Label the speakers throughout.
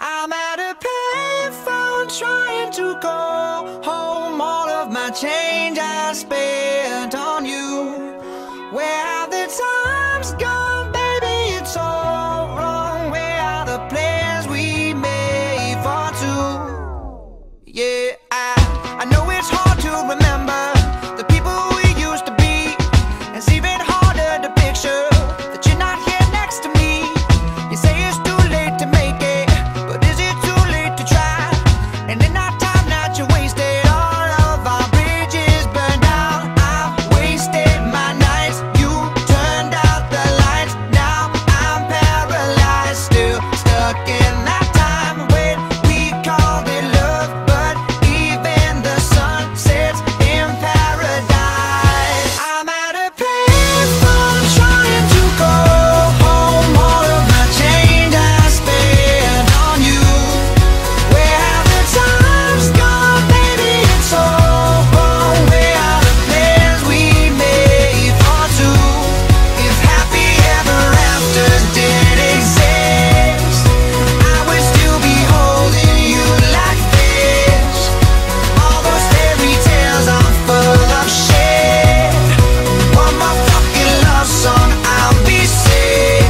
Speaker 1: I'm at a payphone trying to go home. All of my change I spent on you. Where have the times gone, baby? It's all wrong. Where are the plans we made for two? Yeah, I know it's hard to remember the people we used to be. It's even harder to picture that you're not here next to me. You say it's too late to make it, but is it too late to try? And in our time that you wasted, all of our bridges burned out. I wasted my nights, you turned out the lights. Now I'm paralyzed, still stuck in that time when we called it love. But even the sun sets in paradise. I'm at a payphone trying to go home. All of my change I spent on you. Where have the times gone, baby? It's all wrong. Where are the plans we made for two? If happy ever afters did exist, I would still be holding you like this. All those fairy tales are full of shit. One more fucking love song, I'll be sick.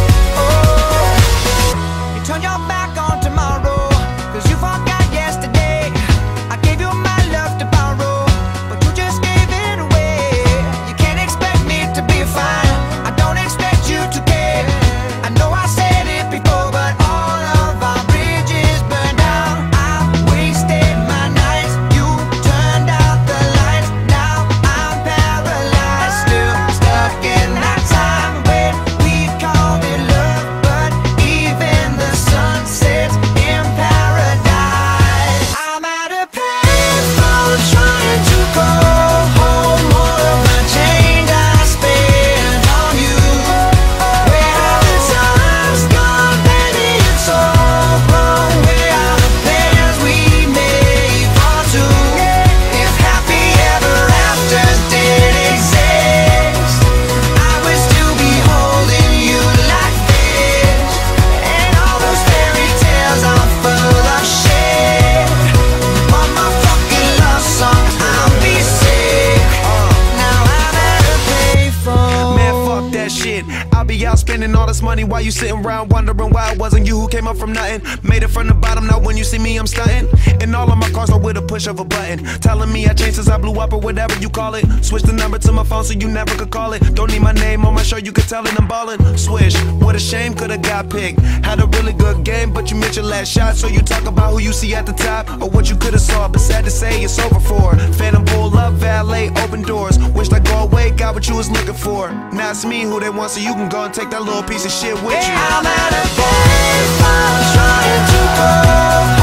Speaker 1: Oh, you turn your back on tomorrow, 'cause you forgot yesterday. I gave you my love to borrow, but you just gave it away. You can't expect me to be fine, I don't expect you to care. I know I said it before, but all of our bridges burned out. I wasted my nights, you turned out the lights. Now I'm paralyzed, still stuck in that time when we called it love. But even the sun sets in paradise. I'm at a payphone trying to go home. All of my change I spent on you. Where have the times gone, baby? It's all wrong. Where are the plans we made for two? If happy ever afters did exist, I would still be holding you like this. And all those fairy tales are full of shit. One more fucking love song, I'll be sick. Now I'm at a payphone.
Speaker 2: Man, fuck that shit. I'll be out spending all this money while you sitting around wondering why it wasn't you who came up from nothing. Made it from the bottom, now when you see me, I'm stunting. And all of my cars are with a push of a button. Telling me I changed since I blew up or whatever you call it. Switch the number to my phone so you never could call it. Don't need my name on my shirt, you could tell it I'm ballin'. Swish, what a shame, could've got picked. Had a really good game, but you missed your last shot. So you talk about who you see at the top or what you could've saw, but sad to say it's over for. Phantom pull up, valet, open doors. Wished I go away, got what you was looking for. Now it's me who they want, so you can go and take that little piece of shit with you.
Speaker 1: I'm at a payphone trying to go